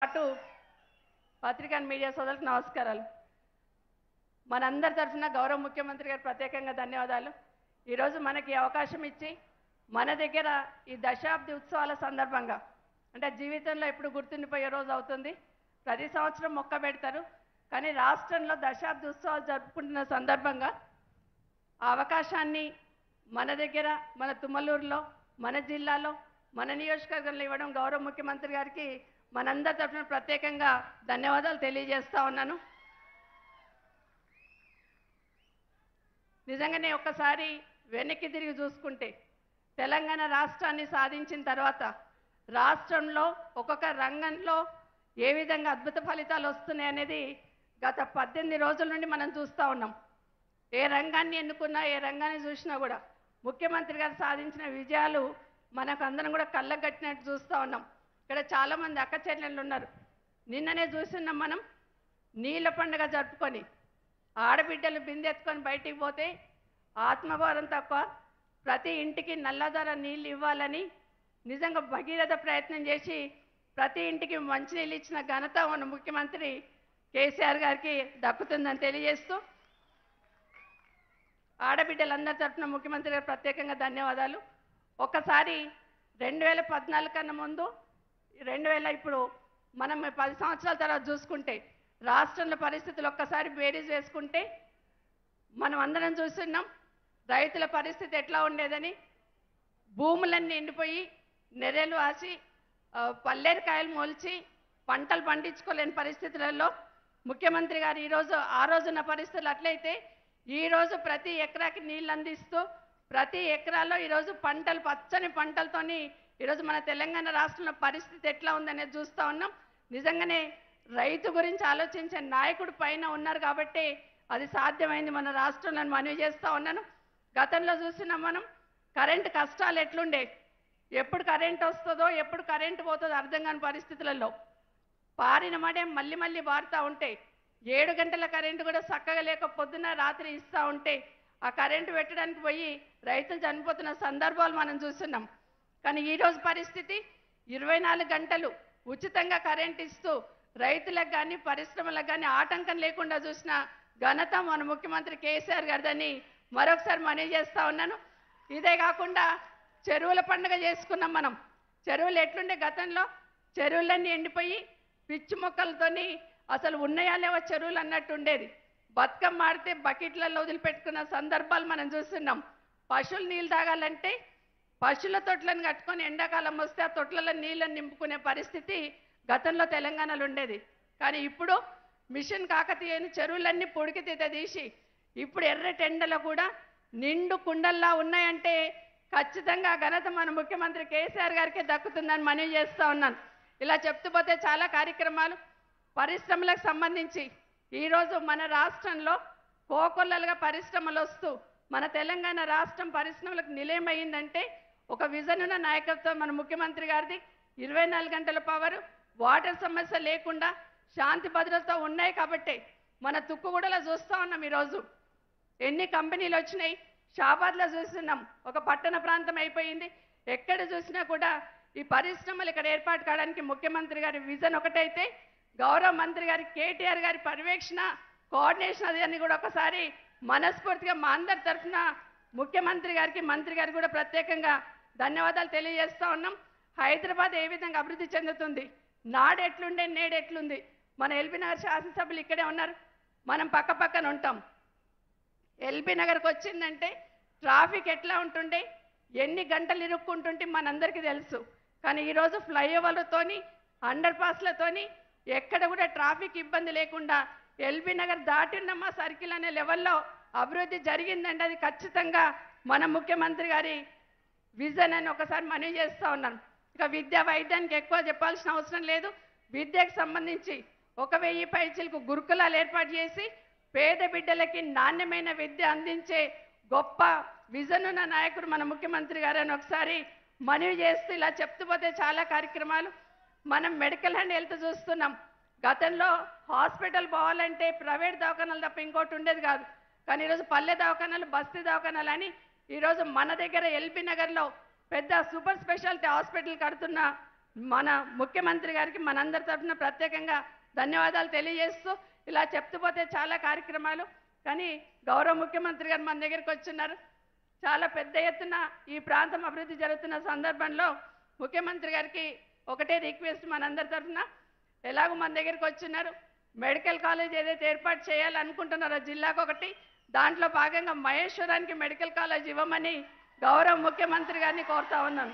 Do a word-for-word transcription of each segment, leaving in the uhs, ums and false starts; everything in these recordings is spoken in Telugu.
పాటు పత్రికా మీడియా సోదరులకు నమస్కారాలు. మనందరి తరఫున గౌరవ ముఖ్యమంత్రి గారు ప్రత్యేకంగా ధన్యవాదాలు. ఈరోజు మనకి అవకాశం ఇచ్చి మన దగ్గర ఈ దశాబ్ది ఉత్సవాల సందర్భంగా అంటే జీవితంలో ఎప్పుడు గుర్తుండిపోయే రోజు అవుతుంది. ప్రతి సంవత్సరం మొక్క పెడతారు, కానీ రాష్ట్రంలో దశాబ్ది ఉత్సవాలు జరుపుకుంటున్న సందర్భంగా ఆ అవకాశాన్ని మన దగ్గర మన తుమ్మలూరులో మన జిల్లాలో మన నియోజకవర్గంలో ఇవ్వడం గౌరవ ముఖ్యమంత్రి గారికి మనందరి తరఫున ప్రత్యేకంగా ధన్యవాదాలు తెలియజేస్తా ఉన్నాను. నిజంగానే ఒక్కసారి వెనక్కి తిరిగి చూసుకుంటే తెలంగాణ రాష్ట్రాన్ని సాధించిన తర్వాత రాష్ట్రంలో ఒక్కొక్క రంగంలో ఏ విధంగా అద్భుత ఫలితాలు వస్తున్నాయి అనేది గత పద్దెనిమిది రోజుల నుండి మనం చూస్తూ ఉన్నాం. ఏ రంగాన్ని ఎన్నుకున్నా ఏ రంగాన్ని చూసినా కూడా ముఖ్యమంత్రి గారు సాధించిన విజయాలు మనకు అందరం కూడా కళ్ళకు కట్టినట్టు చూస్తూ ఉన్నాం. ఇక్కడ చాలామంది అక్క చెల్లెళ్ళు ఉన్నారు. నిన్ననే చూస్తున్నాం మనం నీళ్ళ పండుగ జరుపుకొని ఆడబిడ్డలు బిందెత్తుకొని బయటికి పోతే ఆత్మగౌరవం తక్కువ ప్రతి ఇంటికి నల్లధర నీళ్ళు ఇవ్వాలని నిజంగా భగీరథ ప్రయత్నం చేసి ప్రతి ఇంటికి మంచినీళ్ళు ఇచ్చిన ఘనత మన ముఖ్యమంత్రి కేసీఆర్ గారికి దక్కుతుందని తెలియజేస్తూ ఆడబిడ్డలందరి తరఫున ముఖ్యమంత్రి గారు ప్రత్యేకంగా ధన్యవాదాలు. ఒకసారి రెండు వేల పద్నాలుగు కన్నా ముందు రెండు వేల ఇప్పుడు మనం పది సంవత్సరాల తర్వాత చూసుకుంటే రాష్ట్రంలో పరిస్థితులు ఒక్కసారి బేరీజ్ వేసుకుంటే మనం అందరం చూస్తున్నాం రైతుల పరిస్థితి ఎట్లా ఉండేదని. భూములన్నీ ఎండిపోయి నెర్రెలు ఆసి పల్లేరుకాయలు మొలిచి పంటలు పండించుకోలేని పరిస్థితులలో ముఖ్యమంత్రి గారు ఈరోజు ఆ రోజున్న పరిస్థితులు అట్లయితే ఈరోజు ప్రతి ఎకరాకి నీళ్ళు అందిస్తూ ప్రతి ఎకరాలో ఈరోజు పంటలు పచ్చని పంటలతోని ఈరోజు మన తెలంగాణ రాష్ట్రంలో పరిస్థితి ఎట్లా ఉందనేది చూస్తూ ఉన్నాం. నిజంగానే రైతు గురించి ఆలోచించే నాయకుడు పైన ఉన్నారు కాబట్టి అది సాధ్యమైంది మన రాష్ట్రంలో మనవి చేస్తూ ఉన్నాను. గతంలో చూసినాం మనం కరెంటు కష్టాలు ఎట్లుండే, ఎప్పుడు కరెంట్ వస్తుందో ఎప్పుడు కరెంటు పోతుందో అర్థం కాని పరిస్థితులలో పారిన మడే మళ్ళీ మళ్ళీ బారుతూ ఉంటే ఏడు గంటల కరెంటు కూడా చక్కగా లేక పొద్దున రాత్రి ఇస్తూ ఉంటే ఆ కరెంటు పెట్టడానికి పోయి రైతులు చనిపోతున్న సందర్భాలు మనం చూస్తున్నాం. కానీ ఈరోజు పరిస్థితి ఇరవై నాలుగు గంటలు ఉచితంగా కరెంట్ ఇస్తూ రైతులకు కానీ పరిశ్రమలకు కానీ ఆటంకం లేకుండా చూసిన ఘనత మన ముఖ్యమంత్రి కేసీఆర్ గారిదని మరొకసారి మనవి చేస్తూ ఉన్నాను. ఇదే కాకుండా చెరువుల పండుగ చేసుకున్నాం మనం. చెరువులు ఎట్లుండే గతంలో చెరువులన్నీ ఎండిపోయి పిచ్చి మొక్కలతోని అసలు ఉన్నాయా లేవో చెరువులు అన్నట్టు ఉండేది. బతుకమ్మ ఆడితే బకెట్లలో వదిలిపెట్టుకున్న సందర్భాలు మనం చూస్తున్నాం. పశువులు నీళ్ళు తాగాలంటే పశువుల తొట్లను కట్టుకొని ఎండాకాలం వస్తే ఆ తొట్లలో నీళ్ళని నింపుకునే పరిస్థితి గతంలో తెలంగాణలో ఉండేది. కానీ ఇప్పుడు మిషన్ కాకతీయని చెరువులన్నీ పొడికితీత తీసి ఇప్పుడు ఎర్రటెండలో కూడా నిండు కుండల్లా ఉన్నాయంటే ఖచ్చితంగా ఘనత మన ముఖ్యమంత్రి కేసీఆర్ గారికి దక్కుతుందని మనవి చేస్తూ ఉన్నాను. ఇలా చెప్తూ పోతే చాలా కార్యక్రమాలు పరిశ్రమలకు సంబంధించి ఈరోజు మన రాష్ట్రంలో కోకొల్లలుగా పరిశ్రమలు వస్తూ మన తెలంగాణ రాష్ట్రం పరిశ్రమలకు నిలయమైందంటే ఒక విజన్ ఉన్న నాయకత్వం మన ముఖ్యమంత్రి గారిది. ఇరవై నాలుగు గంటల పవర్ వాటర్ సమస్య లేకుండా శాంతి భద్రతతో ఉన్నాయి కాబట్టి మన తుక్కుగూడలో చూస్తూ ఉన్నాం. ఈరోజు ఎన్ని కంపెనీలు వచ్చినాయి, షాబాద్లో చూస్తున్నాం ఒక పట్టణ ప్రాంతం అయిపోయింది. ఎక్కడ చూసినా కూడా ఈ పరిశ్రమలు ఇక్కడ ఏర్పాటు కావడానికి ముఖ్యమంత్రి గారి విజన్ ఒకటైతే గౌరవ మంత్రి గారి కేటీఆర్ గారి పర్యవేక్షణ కోఆర్డినేషన్ అది అని కూడా ఒకసారి మనస్ఫూర్తిగా మా అందరి తరఫున ముఖ్యమంత్రి గారికి మంత్రి గారికి కూడా ప్రత్యేకంగా ధన్యవాదాలు తెలియజేస్తూ ఉన్నాం. హైదరాబాద్ ఏ విధంగా అభివృద్ధి చెందుతుంది, నాడు ఎట్లుండే నేడు ఎట్లుంది. మన ఎల్బీ నగర్ శాసనసభ్యులు ఇక్కడే ఉన్నారు, మనం పక్క పక్కన ఉంటాం. ఎల్బీ నగర్కి వచ్చిందంటే ట్రాఫిక్ ఎట్లా ఉంటుండే, ఎన్ని గంటలు ఇరుక్కుంటుంటే మనందరికీ తెలుసు. కానీ ఈరోజు ఫ్లైఓవర్లతోని అండర్ పాస్లతోని ఎక్కడ కూడా ట్రాఫిక్ ఇబ్బంది లేకుండా ఎల్బీ నగర్ దాటిన్నమ్మా సర్కిల్ అనే లెవెల్లో అభివృద్ధి జరిగిందంటే అది ఖచ్చితంగా మన ముఖ్యమంత్రి గారి విజన్ అని ఒకసారి మనవి చేస్తూ ఉన్నాను. ఇక విద్యా వైద్యానికి ఎక్కువ చెప్పాల్సిన అవసరం లేదు. విద్యకు సంబంధించి ఒక వెయ్యి పైచీలకు గురుకులాలు ఏర్పాటు చేసి పేద బిడ్డలకి నాణ్యమైన విద్య అందించే గొప్ప విజన్ ఉన్న నాయకుడు మన ముఖ్యమంత్రి గారు అని ఒకసారి మనవి చేస్తూ ఇలా చెప్తూ పోతే చాలా కార్యక్రమాలు మనం మెడికల్ అండ్ హెల్త్ చూస్తున్నాం. గతంలో హాస్పిటల్ పోవాలంటే ప్రైవేట్ దవాఖానాలు తప్ప ఇంకోటి ఉండేది కాదు. కానీ ఈరోజు పల్లె దవాఖానాలు బస్తీ దవాఖానాలు అని ఈరోజు మన దగ్గర ఎల్బీ నగర్లో పెద్ద సూపర్ స్పెషాలిటీ హాస్పిటల్ కడుతున్న మన ముఖ్యమంత్రి గారికి మనందరి తరఫున ప్రత్యేకంగా ధన్యవాదాలు తెలియజేస్తూ ఇలా చెప్తూ పోతే చాలా కార్యక్రమాలు, కానీ గౌరవ ముఖ్యమంత్రి గారు మన దగ్గరికి వచ్చున్నారు. చాలా పెద్ద ఎత్తున ఈ ప్రాంతం అభివృద్ధి జరుగుతున్న సందర్భంలో ముఖ్యమంత్రి గారికి ఒకటే రిక్వెస్ట్ మనందరి తరఫున, ఎలాగో మన దగ్గరికి వచ్చున్నారు, మెడికల్ కాలేజ్ ఏదైతే ఏర్పాటు చేయాలనుకుంటున్నారో జిల్లాకు ఒకటి, దాంట్లో భాగంగా మహేశ్వరానికి మెడికల్ కాలేజ్ ఇవ్వమని గౌరవ ముఖ్యమంత్రి గారిని కోరుతా ఉన్నాను.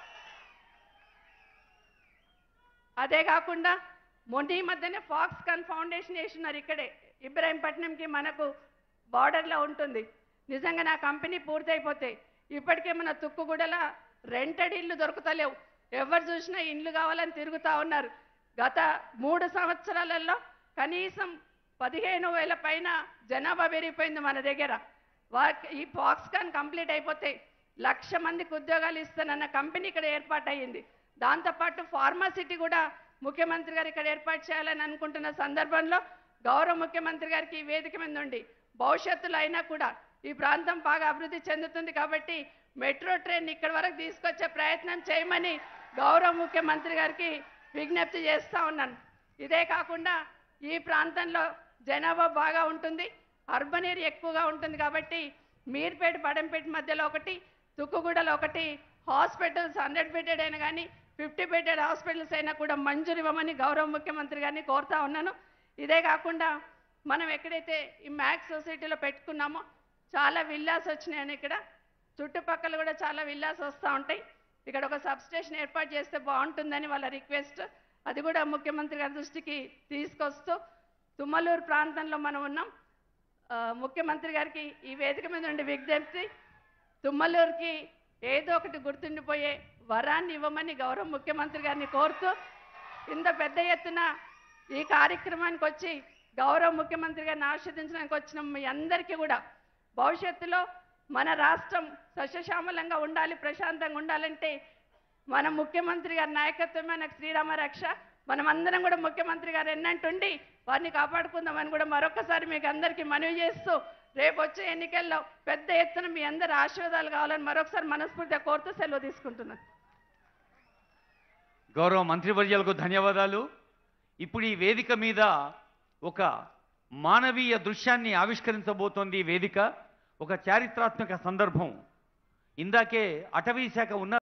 అదే కాకుండా మొన్న ఈ మధ్యనే ఫాక్స్కాన్ ఫౌండేషన్ వేస్తున్నారు ఇక్కడే ఇబ్రాహీంపట్నంకి మనకు బార్డర్లో ఉంటుంది. నిజంగా నా కంపెనీ పూర్తయిపోతే ఇప్పటికే మన తుక్కుగూడల రెంటెడ్ ఇల్లు దొరుకుతలేవు, ఎవరు చూసినా ఇండ్లు కావాలని తిరుగుతూ ఉన్నారు. గత మూడు సంవత్సరాలలో కనీసం పదిహేను వేల పైన జనాభా పెరిగిపోయింది మన దగ్గర. వా ఈ ఫాక్స్కాన్ కంప్లీట్ అయిపోతే లక్ష మందికి ఉద్యోగాలు ఇస్తానన్న కంపెనీ ఇక్కడ ఏర్పాటు అయ్యింది. దాంతోపాటు ఫార్మాసిటీ కూడా ముఖ్యమంత్రి గారు ఇక్కడ ఏర్పాటు చేయాలని అనుకుంటున్న సందర్భంలో గౌరవ ముఖ్యమంత్రి గారికి ఈ వేదిక మీద నుండి భవిష్యత్తులో అయినా కూడా ఈ ప్రాంతం బాగా అభివృద్ధి చెందుతుంది కాబట్టి మెట్రో ట్రైన్ ఇక్కడ వరకు తీసుకొచ్చే ప్రయత్నం చేయమని గౌరవ ముఖ్యమంత్రి గారికి విజ్ఞప్తి చేస్తూ ఉన్నాను. ఇదే కాకుండా ఈ ప్రాంతంలో జనాభా బాగా ఉంటుంది, అర్బన్ ఏరియా ఎక్కువగా ఉంటుంది కాబట్టి మీర్పేట బడంపేట మధ్యలో ఒకటి, తుక్కుగూడలో ఒకటి హాస్పిటల్స్ హండ్రెడ్ బెడెడ్ అయినా కానీ ఫిఫ్టీ బెడెడ్ హాస్పిటల్స్ అయినా కూడా మంజూరు ఇవ్వమని గౌరవ ముఖ్యమంత్రి గారిని కోరుతా ఉన్నాను. ఇదే కాకుండా మనం ఎక్కడైతే ఈ మ్యాక్స్ సొసైటీలో పెట్టుకున్నామో చాలా విల్లాస్ వచ్చినాయని, ఇక్కడ చుట్టుపక్కల కూడా చాలా విల్లాస్ వస్తూ ఉంటాయి. ఇక్కడ ఒక సబ్ స్టేషన్ ఏర్పాటు చేస్తే బాగుంటుందని వాళ్ళ రిక్వెస్ట్, అది కూడా ముఖ్యమంత్రి గారి దృష్టికి తీసుకొస్తూ తుమ్మలూరు ప్రాంతంలో మనం ఉన్నాం. ముఖ్యమంత్రి గారికి ఈ వేదిక మీద ఉండి విజ్ఞప్తి, తుమ్మలూరుకి ఏదో ఒకటి గుర్తుండిపోయే వరాన్ని ఇవ్వమని గౌరవ ముఖ్యమంత్రి గారిని కోరుతూ, ఇంత పెద్ద ఎత్తున ఈ కార్యక్రమానికి వచ్చి గౌరవ ముఖ్యమంత్రి గారిని ఆస్వాదించడానికి వచ్చిన మీ అందరికీ కూడా భవిష్యత్తులో మన రాష్ట్రం సస్యశ్యామలంగా ఉండాలి, ప్రశాంతంగా ఉండాలంటే మన ముఖ్యమంత్రి గారి నాయకత్వమే నాకు శ్రీరామ రక్ష. మనమందరం కూడా ముఖ్యమంత్రి గారు ఎన్నంటుండి వారిని కాపాడుకుందామని కూడా మరొకసారి మీకు అందరికీ మనవి చేస్తూ, రేపు వచ్చే ఎన్నికల్లో పెద్ద ఎత్తున మీ అందరి ఆశీర్వాదాలు కావాలని మరొకసారి మనస్ఫూర్తిగా కోరుతూ సెలవు తీసుకుంటున్నాను. గౌరవ మంత్రివర్యులకు ధన్యవాదాలు. ఇప్పుడు ఈ వేదిక మీద ఒక మానవీయ దృశ్యాన్ని ఆవిష్కరించబోతోంది. ఈ వేదిక ఒక చారిత్రాత్మక సందర్భం. ఇందాకే అటవీ శాఖ ఉన్న